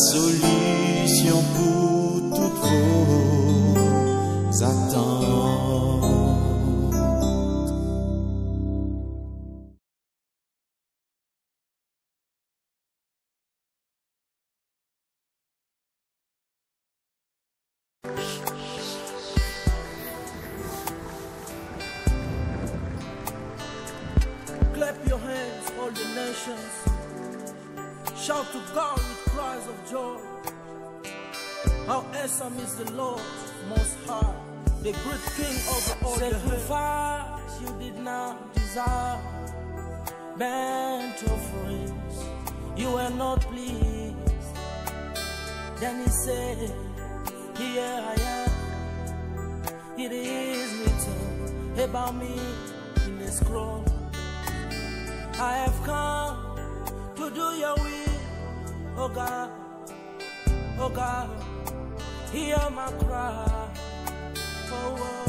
solution pour toutes vos attentes. Clap your hands, all the nations. Shout to God with cries of joy. How awesome is the Lord Most High, the great King over all the earth. Sacrifice you did not desire, burnt offerings you were not pleased. Then he said, here I am. It is written about me in the scroll. I have come to do your will, oh God, oh God, hear my cry, oh, oh.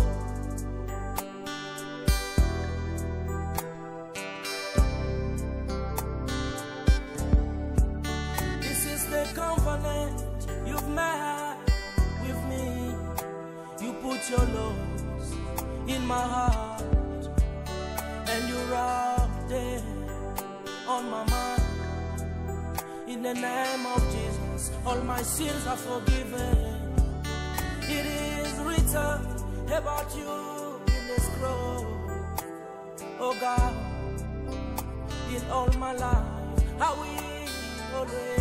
This is the covenant you've made with me. You put your laws in my heart, and you wrap them on my mind. In the name of Jesus, all my sins are forgiven. It is written about you in the scroll, oh God. In all my life, I will always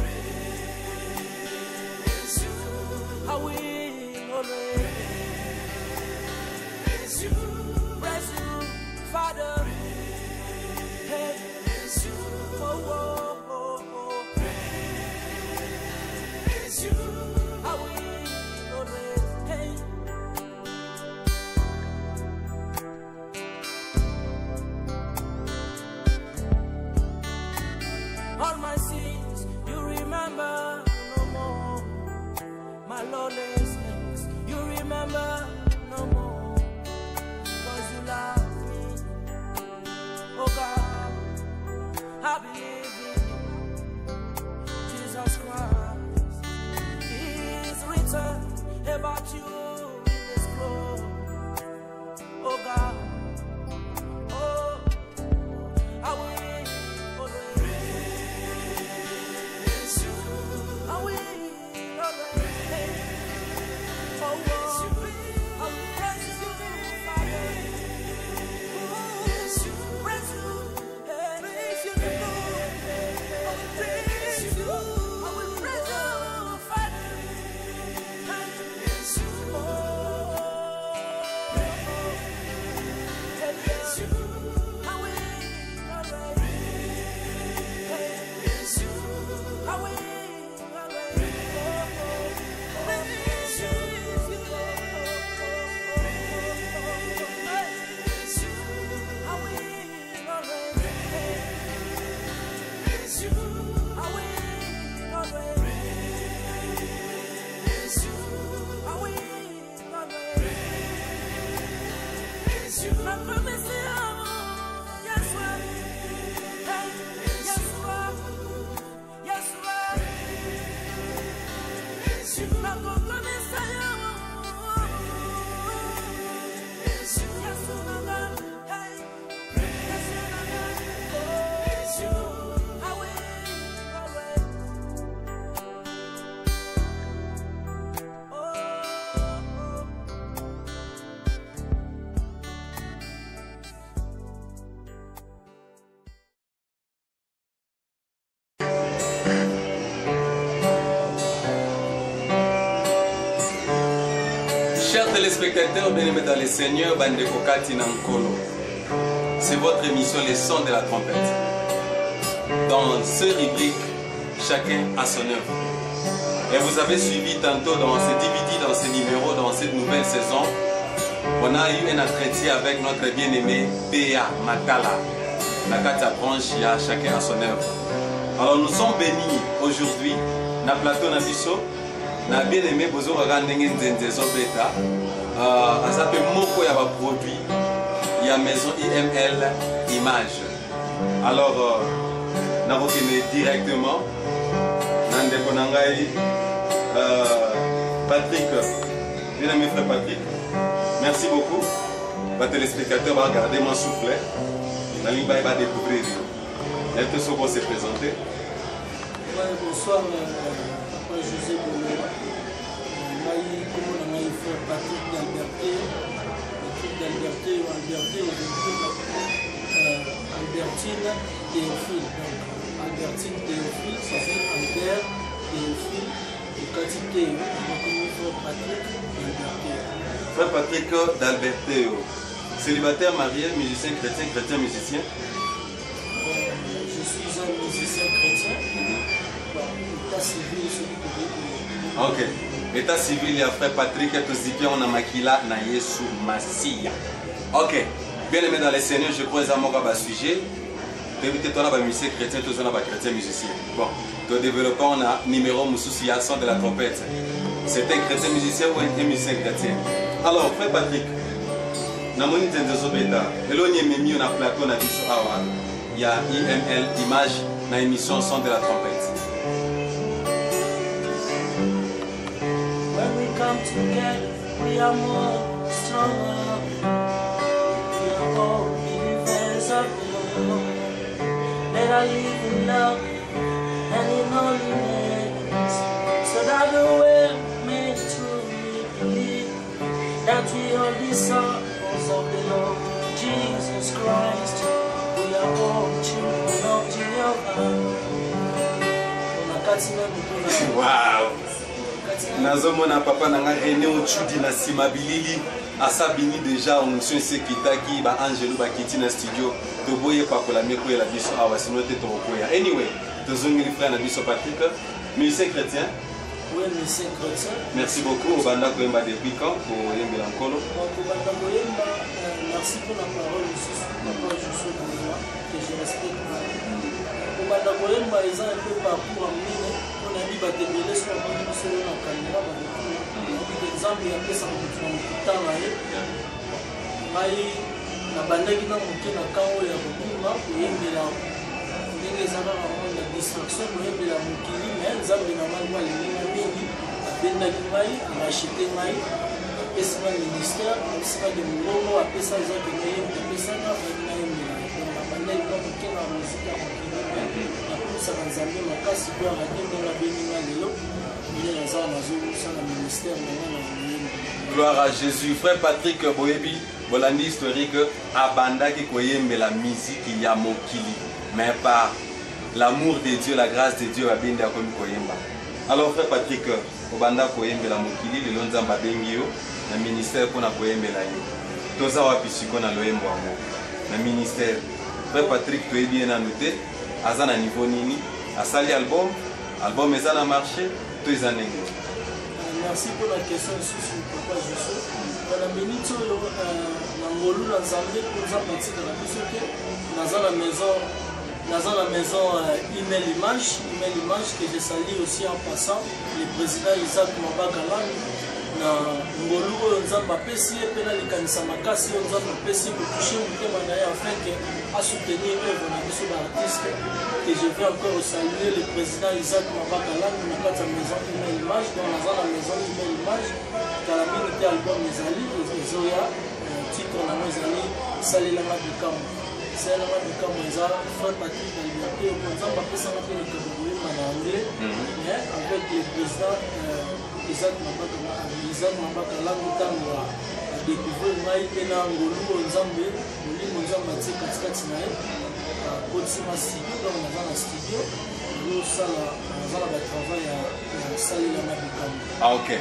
praise you. I will always praise you, Father. Hey. Oh, oh, oh, oh. Praise you. I will always, hey. All my sins you remember no more. My lawlessness you remember no more. 'Cause you love me, oh God. I believe in Jesus Christ. It's written about you in the scroll, oh God. Oh, I will always praise you. I will always praise you. Oh, oh, I will praise you, Father. Praise you, praise you. Chers téléspectateurs, bien-aimés dans les Seigneurs, Bande Kokati Nankolo, c'est votre émission Les Sons de la Trompette. Dans ce rubrique, chacun a son œuvre. Et vous avez suivi tantôt dans ces DVD, dans ces numéros, dans cette nouvelle saison, on a eu un entretien avec notre bien-aimé Béa Matala. Nakata branche, chacun a son œuvre. Alors nous sommes bénis aujourd'hui, na plateau Nabiso. Na bien aimé bozo ndenge nzenze zobeta azape moko ya ba produit ya maison IML Image. Alors na rokene directement na ndeko Nangai, Patrick, bien-aimé frère Patrick, merci beaucoup. Les téléspectateurs vont regarder mon soufflet. La ligne va découvrir. Elle te s'est présentée. Bonsoir, Papa José Boulera. Comment on a eu frère Patrick d'Alberté. Patrick d'Alberté ou Alberté, Albertine Théophile. Donc, Albertine Théophile, ça fait Albert Théophile et Cathy Théo. Donc, frère Patrick d'Alberté. Frère Patrick d'Alberté, célibataire, marié, musicien, chrétien, musicien. Je suis un musicien chrétien. État civil, celui que Ok. État civil, il y a frère Patrick, et on a Makila, na Yesu Masia. Ok. Bien aimé dans les seigneurs, je crois que c'est un sujet. Tu as un musicien chrétien, tu as un chrétien musicien. Bon. Tu développes, on a numéro Moussousi à son de la trompette. C'est un chrétien musicien ou un musicien chrétien? Alors, frère Patrick, namoni tendezo beta. Elonye memi on a plateau na biso awa. Il y a IML image na émission son de la trompette. When we come together, we are more stronger. We are all believers of the Lord. Let us live in love and in holiness, so that the world may truly believe that we are disciples of the Lord Jesus Christ. We are all children of Jehovah. Wow! Nazomona papa nanga René Ochudi na simabilili asabini déjà onction sekitaki ba Angelo bakiti na studio to boye pakola meko ya biso awa sinote to koya. Anyway, tozongeli frère na biso Patrick, musicien chrétien. Oui, musicien chrétien. Merci beaucoup au banda koyemba depuis quand pour yembela nkolo. Merci pour la parole aussi. Papa José Boulera, que je respecte. Au banda koyemba ils ont un peu parcours en ligne. On a dit batebele sur la bande sur la caméra. Exemple, il y a des gens qui ont tout temps là. Mais na bandaki na moke na kango ya kokuma koyembela ndenge ezala na distraction koyembela mokili mais nzambe na mali alingi mingi abendaki ngai arachete ngai apesi nga ministère apesi nga de molongo apesa ezaki nayembe apesanga nayembela na bandaki na moke na mosika ya mokili nakomisaka nzambe makasi po aradi ndenge abengi nga lelo ndenge azala nazosala ministère na nga na moyembe. Gloire à Jésus. Frère Patrick Boyebi, Bolandi historique, Abanda qui koyembe la musique il y a mokili, mais par l'amour de Dieu, la grâce de Dieu, Abenda comme koyemba. Alors frère Patrick, Obanda koyembe la mokili, le lonzamba bengio, le ministère pour na koyembe la yo. Toza wapisiko na loyembo amo, le ministère. Frère Patrick, tu es bien annoté, azana niveau nini, asali album ezana marché, tu es en anglais. Merci pour la question sur Papa José. Dans la minute, Nangolou, Nzambe, nous avons bâti dans la maison. Dans la maison Email Image que je salue aussi en passant. Le président Isaac Mabagalan. Ngolou, Nzamba Pessi, et puis les Kanisa Makasi, Nzamba Pessi, pour toucher mon thème afin à soutenir l'œuvre de l'artiste. Et je vais encore saluer le président Isaac Mabagalan, dans la maison Email Image, dans la maison Email Image, dans la minute album Ezali, Zoya, titre de Ezali, Salelama Bikam. Salelama Bikam, frère Patrick d'Alberté, au Nzamba Pessi, on a fait le Kaboulé, en anglais, mais avec le président Isaac Mabagalan, nous avons découvert Maïpena Ngolou, Nzambe, Ngolou, Nzamba, Katikatinaï. Kotsima studio, donc on a un studio, nous avons un travail à salir la Mabikam. Ah ok.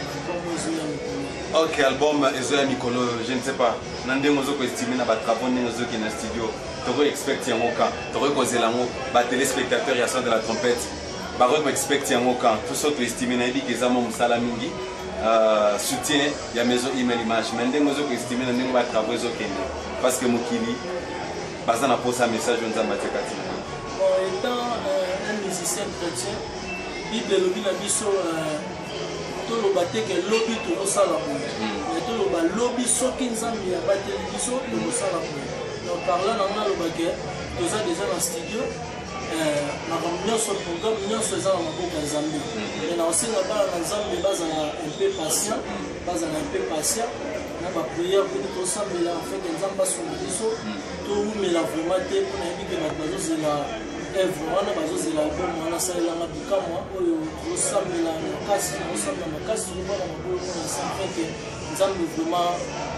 Ok, album Ezoya Mikolo, je ne sais pas. Nande ngozo ko estimer na ba travaux ngozo qui na studio. Toko expect yango ka, toko ko zelango ba téléspectateurs ya son de la trompette. Ba ko expect yango ka, tout ça to estimer na dit que za mo musala mingi. Soutien ya maison Email Image. Nande ngozo ko estimer na ndenge ba travaux zo kende. Parce que mokili Bazan a posé un message à Nzamba Tekati. Étant un musicien chrétien, il de lobby la biso tout le baté que lobby tout le salabo. Et tout le lobby soki Nzambi a batté le biso tout le salabo. Donc par là on a le baguette, nous avons déjà dans le studio. makambo nyonso programme nyonso eza na maboko ya Nzambe mais na osenga bana na Nzambe bazala un peu patient na ba prière pour tosambela en fait Nzambe asunga biso toumela vraiment te mpona yebi ke bato bazozela œuvre wana bazozela album wana asalelanga bikamwa oyo tozosambela makasi tokobana maboko na sanfe ke Nzambe vraiment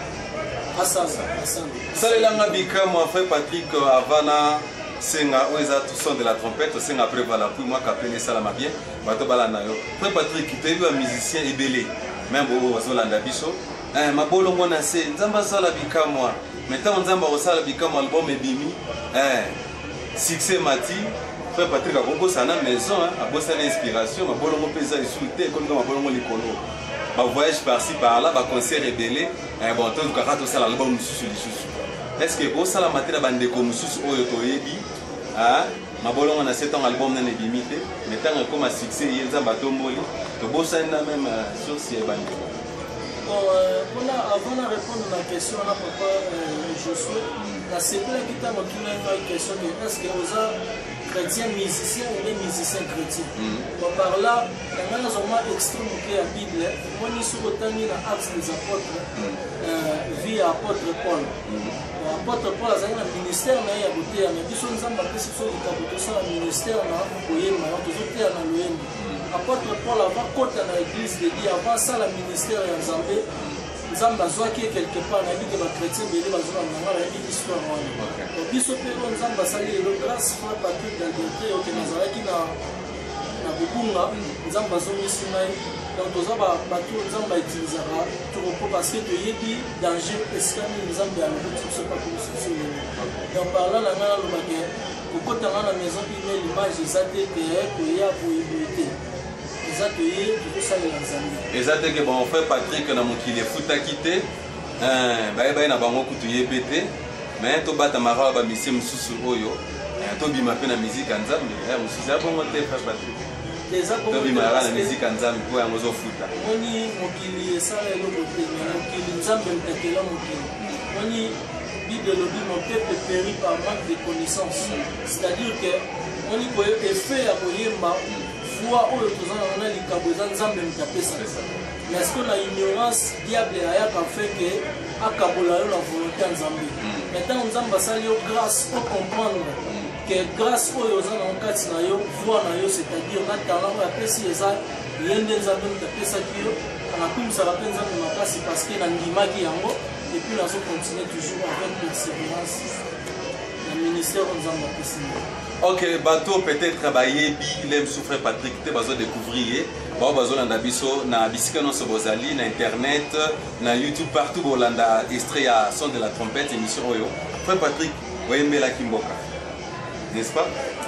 salelanga bikamwa frère Patrick avana senga oza tout son de la trompette senga après voilà pour moi kapele salama bien bato balanda yo frère Patrick toyebi ba musicien ebele même bo bazolanda biso mabolongo na se Nzambe asala bikamwa maintenant Nzambe osala bikamwa album ebimi succès mati frère Patrick akokosa na maison abosa na inspiration mabolongo pesa isulté comme mabolongo likolo ba voyage par-ci par-là ba concert ebele bon tout cas tout ça l'album mususu lisusu est-ce que bo sala matela bandeko mususu oyo toyebi mabolongo na 7 ans album na nebimité mais tant comme succès yenza batomboli to bosa na même sur si bandeko bon avant de répondre à la question là papa Josué la seconde qui t'a montré une question est-ce que vous chrétien musicien ou les musiciens chrétiens. Bon, par là, dans un moment extrême qui est la Bible, moi, je suis retenu dans l'Acte des Apôtres, via l'apôtre Paul. L'apôtre Paul a un ministère, mais il y a beauté, mais il y a des gens qui ont un ministère, l'apôtre Paul a côté dans l'église de Dieu, avant ça, le ministère est en Zambé. Nzambe azwaki quelque part na biki ba chrétien bele bazona ngala ya histoire wana biso pe ko Nzambe asali le grâce frère Patrick d'Alberté oke nazalaki na bubunga Nzambe azomisi nai donc toza bato Nzambe utilisera trop parce que toyebi danger escani Nzambe a le tout pas comme ça donc par là la ngala lobake kokota na maison email image ezate que ya possibilité ezate ke bon frère Patrick na mokili efuta kite baye na bango kutu yebete mais to bata mara ba misie mususu oyo to bima pe na musique ya Nzambe mususu ya bongo te frère Patrick to bima na musique ya Nzambe po yango zo futa moni mokili esala eloko te mokili Nzambe mtakela mokili moni Bible lobi mon peuple périt par manque de connaissance c'est-à-dire que moni ko effet ya koyemba foi oyo tozana na likambo eza Nzambe mutapesa mais est-ce que la ignorance diable ayaka fait que akabola yo la volonté ya Nzambe maintenant Nzambe asali yo grâce pour comprendre que grâce oyo oza na kati na yo foi na yo c'est-à-dire na talent oyo apesi eza yende Nzambe mutapesaki yo anakumisaka mpe Nzambe makasi parce que nandimaki yango et puis nazo continuer toujours avec persévérance na ministère oyo Nzambe apesi yo. Ok, bateau peut-être bayebi l'aime souffrir Patrick te bazo découvrir ba bazo landa biso na bisika no so bozali na internet na YouTube partout bolanda extrait à son de la trompette émission oyo frère Patrick oyembela kimboka n'est-ce pas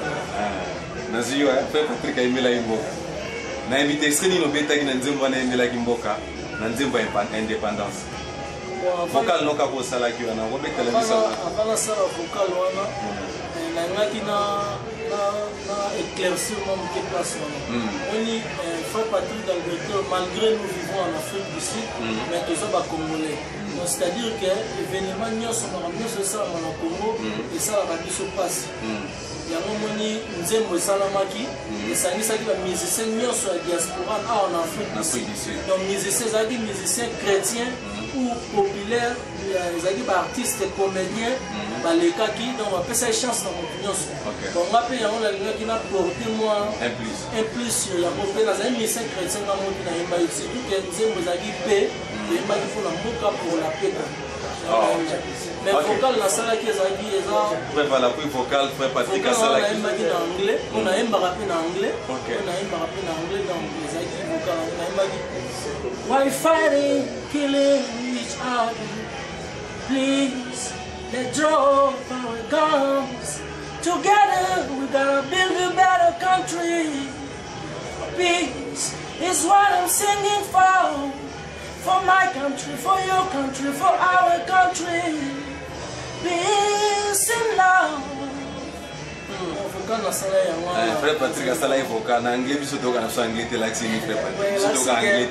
naziyo frère Patrick ayembela kimboka na invité extrait ni no betaki na nzembo na yembela kimboka na nzembo indépendance vocal no ka posala ki wana ko betela biso avant ça vocal wana nangaki na éclaircir mon place on y frère Patrick d'Alberté malgré nous vivons en Afrique du Sud mais tous ça congolais c'est-à-dire que l'événement nyonso c'est ça na Congo et ça la biso passe yango moni nzembo esalamaki esangisaki ba musicien nyonso ya diaspora en Afrique du Sud donc musicien ezalaki musicien chrétien ou populaire ezalaki ba artiste comédien balekaki donc bapesa chance na motu nyonso bon nga mpe yango nalingaki na porte moi un plus sur yango mpe nazali musicien chrétien nga moko nayembaki surtout ke nzembo ezalaki mpe eyembaki mpona mboka pour la paix mais vocal nasalaki ezalaki eza voilà puis vocal frère Patrick asalaki nayembaki na anglais mpo nayembaka mpe na anglais donc ezalaki vocal nayembaki why fighting killing each other please let's drop our guns together we gotta build a better country peace is what I'm singing for my country, for your country, for our country. Peace and love. Frère Patrick a salé vocal en anglais, puis surtout quand on a anglais, là, c'est frère Patrick. Surtout quand anglais,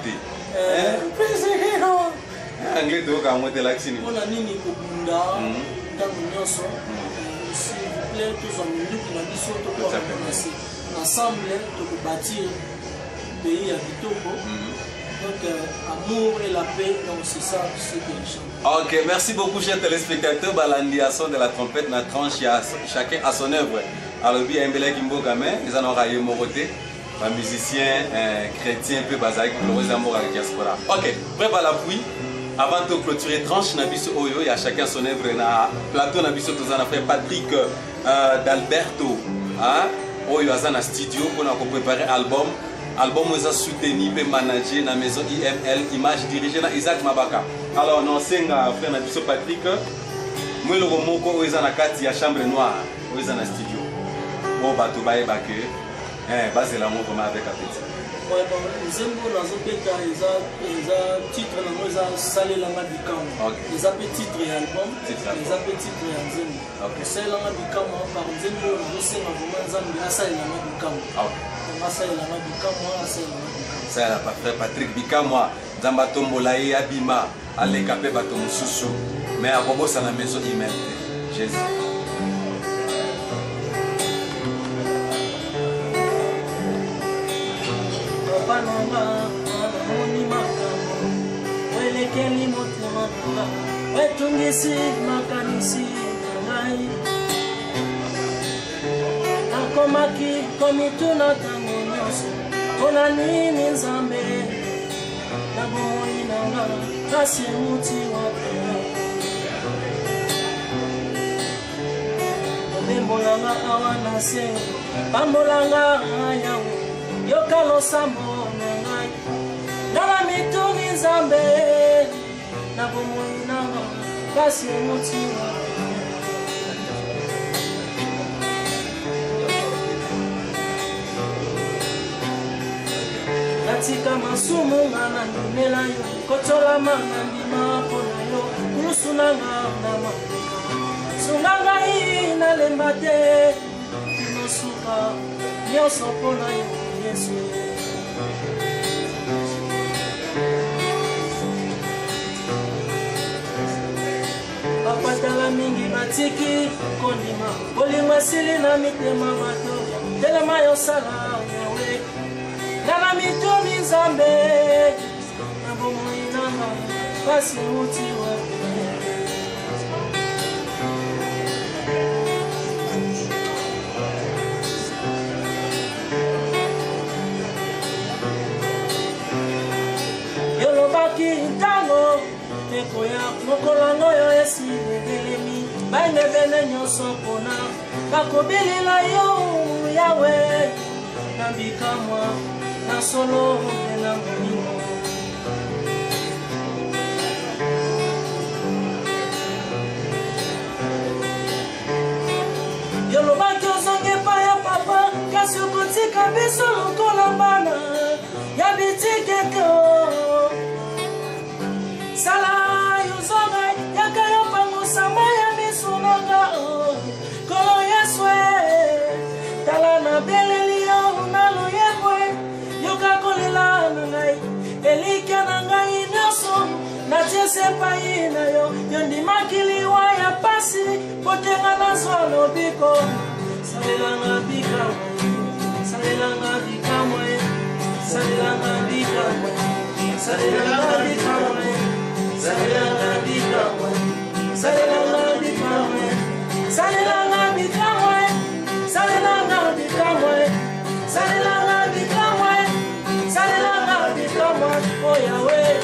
anglais, donc quand on est là, c'est on a nini kubunda, dans l'union, s'il vous plaît, tous en minute, on a dit surtout pour commencer. ensemble, pour bâtir le pays à Kitoko. Donc, amour et la paix, donc c'est ça ce que je chante. Ok, merci beaucoup, chers téléspectateurs. Balandiation de la trompette, la tranche, chacun à son œuvre. Alors, il y a un bel équipe ils en aura eu mon côté. Un musicien chrétien, un peu basaïque, pour le amour à la diaspora. Ok, prépare l'appui. Avant de clôturer tranche, il y a chacun son œuvre. Plateau, frère Patrick d'Alberto. Il y a un studio pour préparer l'album. L'album est soutenu et managé dans la maison IML, image dirigée par Isaac Mabaka. Alors, nous avons frère Patrick. Moi, le roman est dans la chambre noire, dans le studio. Bon, bateau baye baké. Basé la vraiment avec appétit. Ouais, bon, Zembo dans un titre, ils ont salé la main du camp. Ils ont petit titre et album. Ils ont petit titre et Zembo. C'est la main du camp par Zembo, nous sommes vraiment Zambi à salé la main du camp. On a salé la main du camp, moi, salé la main du camp. Ça, frère Patrick Bikamwa, Zambatombola et Abima, à l'écapé Batom Soussou. Mais à Bobo, c'est la maison email. Jésus. Welekeli motema nanga wetungisi makanisi ngai nakomaki komituna tango nyonso mpona nini nzambe na bomoi nanga kasi muti wape omembolanga awa na se pambolanga yawe yoka losambo na ngai nala mituni nzambe na bomoi nanga kasi muti wape natika masumu nga na ndimela yo kotolama na ndima mpona yo kulusu nanga na mapeka sunga ngai nalemba te nosuka nyonso mpona yo yesu bapatala mingi batiki kondima bolingo esili na mitema bato telema yosala yawe nana mitumi nzambe na bomoi nanga kasi muti wape yolobaki ntango tekoya mokolango yo esi ebelemi bainebene nyonso mpona bakobelela yo yawe na bikamwa na solo mpe na molimo yolobaki ozongi epai ya papa kasi okotika biso lokola bana ya bitikeke sala yozonga yaka yo pangosama ya miso nanga kolo yeswe tala na beleli yo na loyebwe yoka kolela na ngai elika na ngai nyonso natiese epai na yo yondimaki liwa ya pasi potenga nazwa lobiko salelanga bikamwe salelanga bikamwe salelanga bikamwe salelanga bikamwe salelanga bikamwe salelanga bikamwe salelanga bikamwe salelanga bikamwe salelanga bikamwe salelanga bikamwe oh Yahweh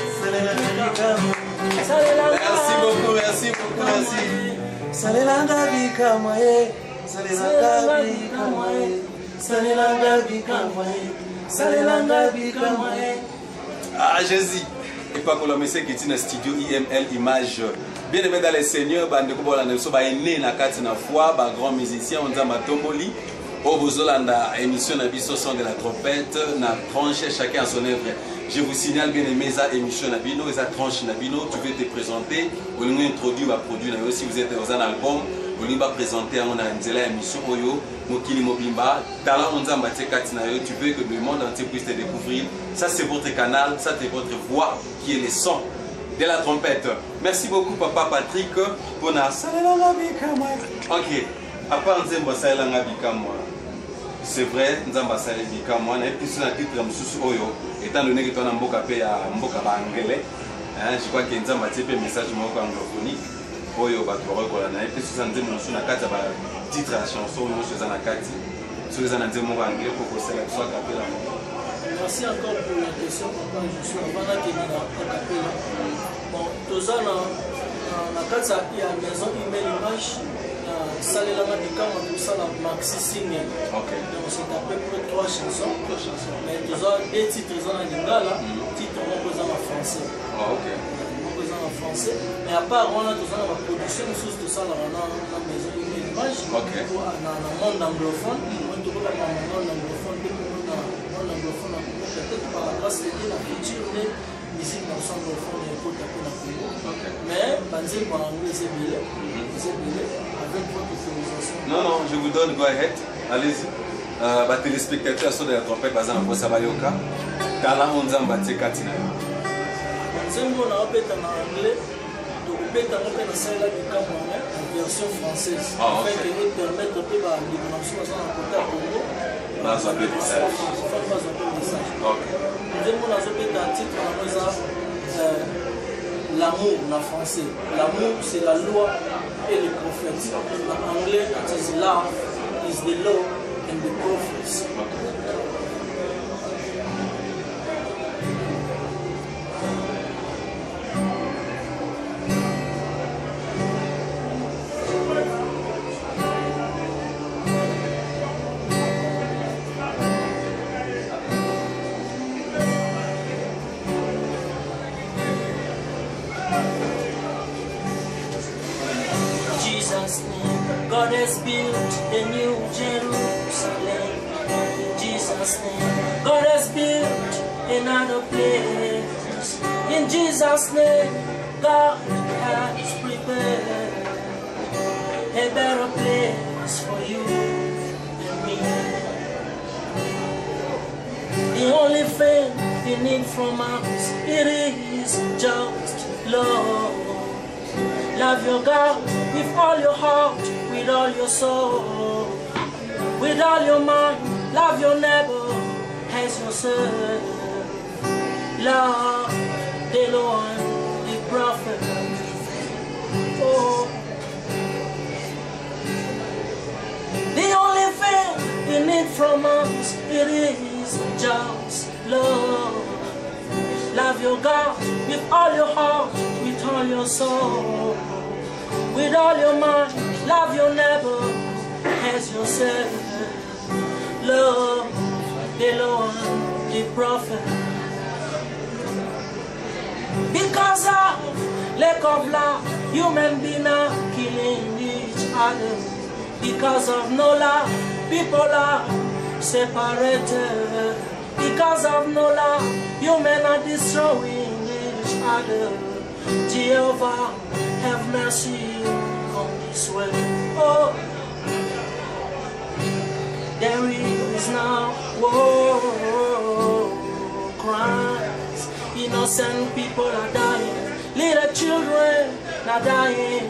Merci beaucoup, merci beaucoup, merci. Salelanga bikamwe, salelanga bikamwe, salelanga bikamwe, salelanga bikamwe. Ah, Jésus. Et pas que l'homme sait qu'il est dans le studio IML Image. Bien aimé dans les seigneurs, bande de bola ne sont pas né na kati na foi, ba grand musicien on dit Matomboli. Au Bozolanda émission na biso son de la trompette na tranche chacun à son œuvre. Je vous signale bien aimé ça émission na bino et ça tranche na bino, tu veux te présenter, on nous introduit va produire na si vous êtes dans un album, on va présenter on a une émission oyo mokili mobimba tala on nzamba te kati na yo, tu veux que le monde entier puisse te découvrir. Ça c'est votre canal, ça c'est votre voix qui est le son de la trompette. Merci beaucoup papa Patrick pour na salelanga bikamwa. OK. À part nzembo salelanga bikamwa. c'est vrai, nous avons passé les bikamwa, et puis sur la titre de Moussous Oyo, étant donné que tu as un mboka anglais, je crois que nous avons un message anglophonique, Oyo Batouarokola, et puis sur la titre de Moussous Nakati, titre à la chanson, Moussous Nakati, sur les titre anglais pour que ça soit capé là. Merci encore pour la question, papa. Je suis avant de capé là. Bon, tous en Nakati, il y a une maison, il met l'image. Ça les langues du camp, tout ça la maxi signe. Donc c'est à peu près 3 chansons. Mais deux titres en lingala, titres en français. En français. Mais à part on a tout ça la production sous tout ça la maison image. Dans le monde anglophone, on trouve dans le monde anglophone, peut-être par grâce de la culture des musiques anglophones et pour taper la Congo. Mais banzé pour anglais c'est bien. Non, je vous donne go ahead. Allez-y. Les téléspectateurs sont de la trompette, par exemple, ça va yoka. Kala onza mbate katina. Nzembo na opeta na anglais, donc opeta na opeta sala du Cameroun en version française. En fait, il permet de faire la dimension dans un côté à Congo. Dans un message. OK. Nzembo na opeta titre na moza l'amour en français. L'amour c'est la loi et les prophètes. En anglais, it is love, is the law and the prophets. God has built a new Jerusalem. In Jesus' name, God has built another place. In Jesus' name, God has prepared a better place for you and me. The only thing you need from us, it is just love. Love your God with all your heart, with all your soul, with all your mind. Love your neighbor as yourself. Love the Lord, the prophet. Oh. The only thing you need from us, it is just love. Love your God with all your heart, with all your soul, with all your mind. Love your neighbor as yourself. Love the Lord, the prophet. Because of lack of love, human beings are killing each other. Because of no love, people are separated. Because of no love, human are destroying each other. Jehovah, have mercy on this world. Oh, there is now war, crimes. Innocent people are dying. Little children are dying.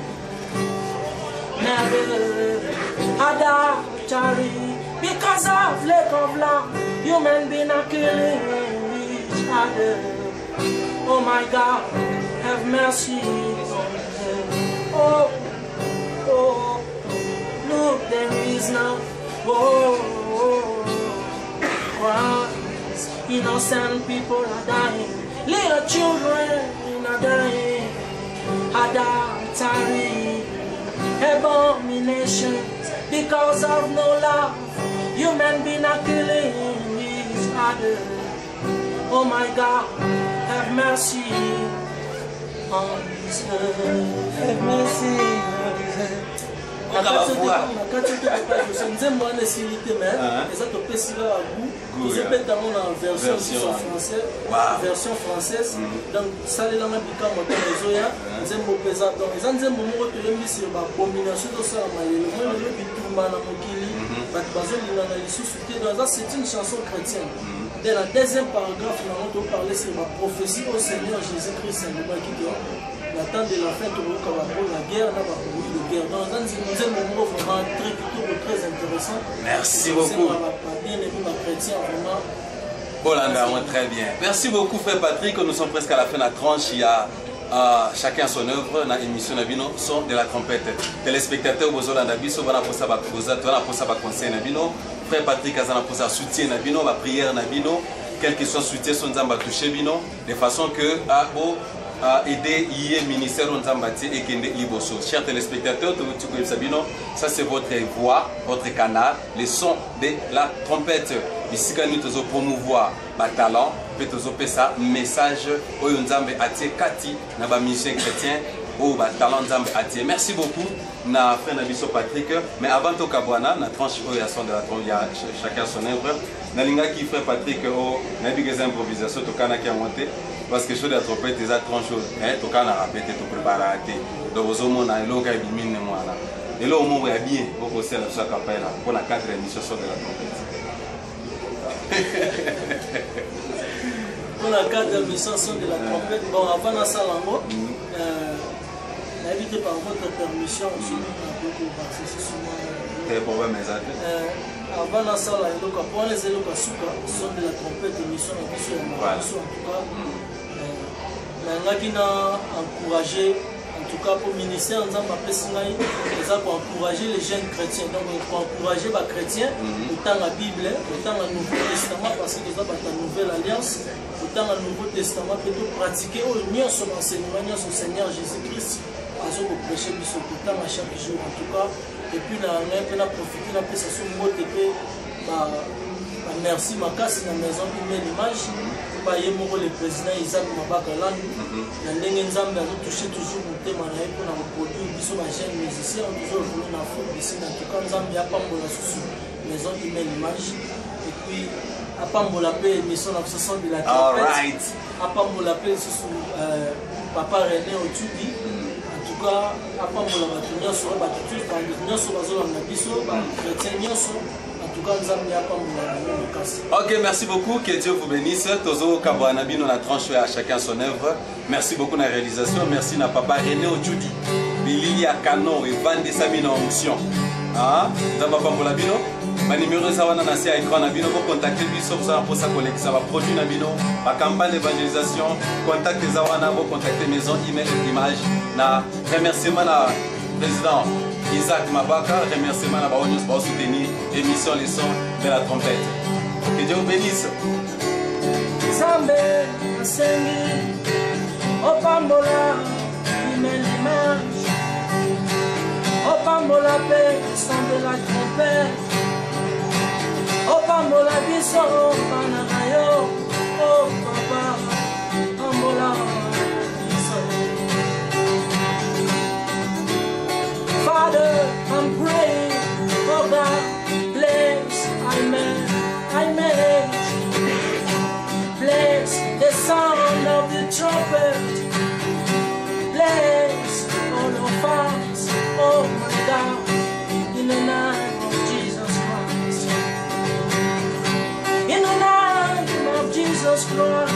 Murder, adultery. Because of lack of love, human beings are killing each other. Oh my God, have mercy on them. Oh, oh, look, there is now war, crimes. Innocent people are dying. Little children are dying. Adultery, abominations. Because of no love, human beings are killing each other. Oh my God, have mercy on this earth. Have mercy on this earth. Version française. Donc ça les langues piquant mon télézoya. Nzembo pesa donc nzembo moko tolembi sur abomination de ça malele. Moi le bitumba na mokili. Bat bazo lingana lisusu te dans c'est une chanson chrétienne. Dans la deuxième paragraphe, nous allons parler sur la prophétie au Seigneur Jésus-Christ. la temps de la fête, la guerre, la guerre. Donc, c'est vraiment très intéressant. Merci beaucoup. Bien aimé, ma chrétien, vraiment. Bolanda, très bien. Merci beaucoup, frère Patrick. Nous sommes presque à la fin de la tranche. Il y a chacun son œuvre. Dans l'émission Nabino, son de la trompette. Téléspectateurs, Bozolanda Biso, Vana Posa conseil Nabino. Frère Patrick, Azana Posa soutien Nabino, ma prière Nabino. Quel que soit soutien, son Zamba touché Bino. De façon que, aider le ministère de Nzambati et Kende Liboso. Chers téléspectateurs, ça c'est votre voix, votre canal, le son de la trompette. Ici, quand nous devons promouvoir le talent, nous devons faire un message au Nzambe Atie Kati, dans les musiciens chrétiens, au talent Nzambe Atie. Merci beaucoup, na frère Nabiso Patrick. Mais avant tout, Kabwana, na tranche de la trompette, il y a chacun son œuvre. Nalinga qui frère Patrick, on a des improvisations, tout cas qui a monté. Parce que je suis de la trompette, il y a 30 choses. Tout cas, on a répété, tout préparé. Donc, vous avez dit, il y a des mines. Et là, au moment où il y a bien, vous pouvez faire la campagne pour la 4e émission de la trompette. Pour la 4e émission de la trompette, bon, avant la salle en haut, invité par votre permission, je vais participer sur moi. Quel problème est-ce? Avant la salle, pour les élèves sont de la trompette émission en tout cas. Qui n'a encouragé, en tout cas pour le ministère, nous avons pour encourager les jeunes chrétiens. Donc pour encourager les chrétiens, autant la Bible, autant le Nouveau Testament, parce que nous avons la Nouvelle Alliance, autant le Nouveau Testament, pour pratiquer l'union sur l'enseignement du Seigneur Jésus-Christ, pour prêcher autant à chaque jour en tout cas. Et puis on a profité de la prestation de mot merci ma casse dans la maison qui met l'image. Le président Isaac Mabakaland, Nzambe a touché toujours mon thème pour reproduire les jeunes musiciens, toujours voulu dans le ici. En tout cas, Nzambe a pas la maison qui met l'image. Et puis, à pas la paix, émission de la trompette. À pas la paix, Papa René Otudi. En tout cas, à pas la batunia sur la batunia sur la biso, chrétien Ok, merci beaucoup, que Dieu vous bénisse. Tozo Kabouanabino na tranche à chacun son œuvre. Merci beaucoup na réalisation. Merci na papa René Ojudi. Bilili à Canon et Van de Samina en onction. Ah, Zamba Pambolabino. Ma numéro Zawana na à écran Nabino pour contacter lui sauf ça pour sa collègue. Ça va produire Nabino. Ma campagne d'évangélisation. Contactez Zawana pour contacter maison, email et image. Na remerciement na président Isaac Mabaka, remerciement à Baonius pour soutenir l'émission Les Sons de la Trompette. Que Dieu vous bénisse. Zambe, Asengi, Opambola, l'image. Opambola, paix, son de la trompette. Opambola, biso, Panagayo, oh papa, Ambola. Father, I'm praying for God, bless, I may, bless the sound of the trumpet, bless all of us, oh my God, in the name of Jesus Christ, in the name of Jesus Christ.